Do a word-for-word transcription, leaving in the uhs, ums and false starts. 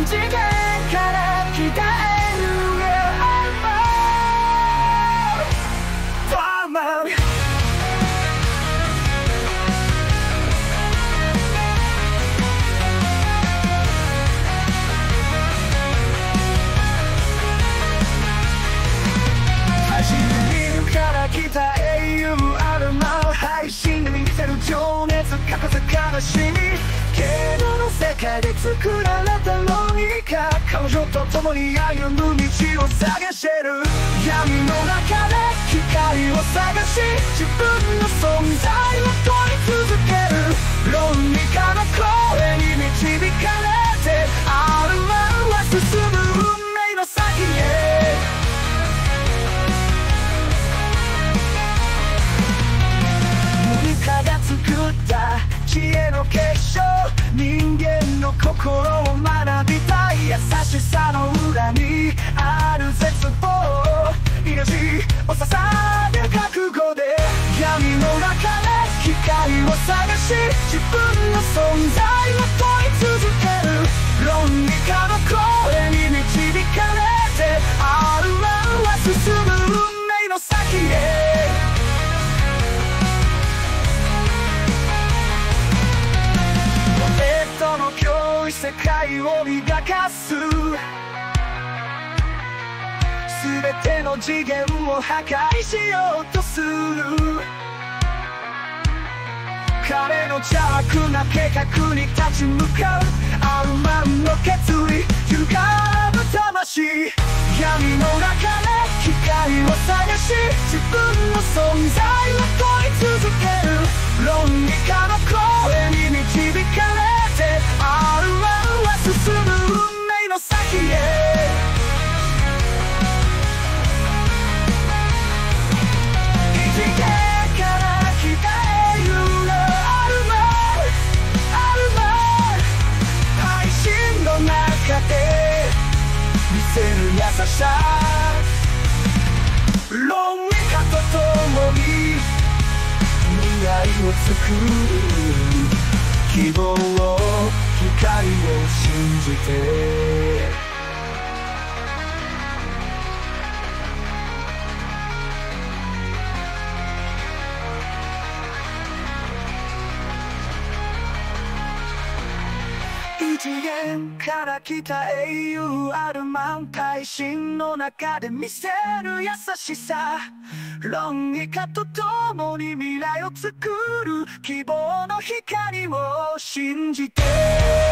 次元から来たエルレアバーマン。配信で見るから来た英雄アルマン。配信で見せる情熱欠かせ悲しみ。ゲームの世界で作られたロニカ。彼女と共に歩む道を探してる。闇の中で光を探し、自分の存在を問い続ける。ロニカの声に導かれてアルマンは進む運命の先へ。が作った知恵の結晶。人間の心を学びたい。優しさの裏にある絶望。命を捧げる覚悟で闇の中で光を探し、自分の存在を問い続ける。ロニカの声に導かれてアルマンは進む運命の先へ。の脅威世界を磨かす。全ての次元を破壊しようとする。彼の邪悪な計画に立ち向かうアルマンの決意。歪む魂。闇の中で光を探し、自分の存在を問い続ける。ロニカの声に導かれアルマンは進む運命の先へ。異次元から来た英雄のアルマン。アルマン配信の中で見せる優しさ。ロニカと共に未来を作る。希望を光を信じて。異次元から来た英雄アルマン。配信の中で見せる優しさ。ロニカと共に未来を作る。希望の光を信じて。